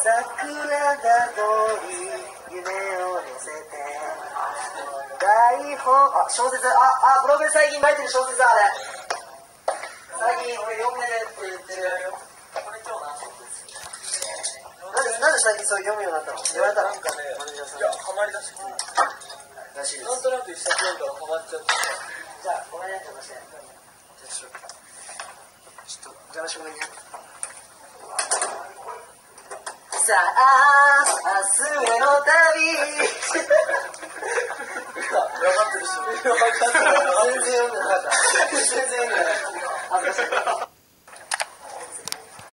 桜田通り夢を乗せて台本小説ブログで最近書いてる小説あれ最近俺読めねって言ってるこれ今日何冊ですなんで最近そう読むようになったの言われたのなんかねマネージャーさんいやハマりだしらしいですなんとなく一冊読んだらハマっちゃってじゃあごめんね邪魔してちょっと邪魔してごめんねさあ明日への旅分かってるし分かってる全然読んでなかった全然読んでなかった恥ずかしい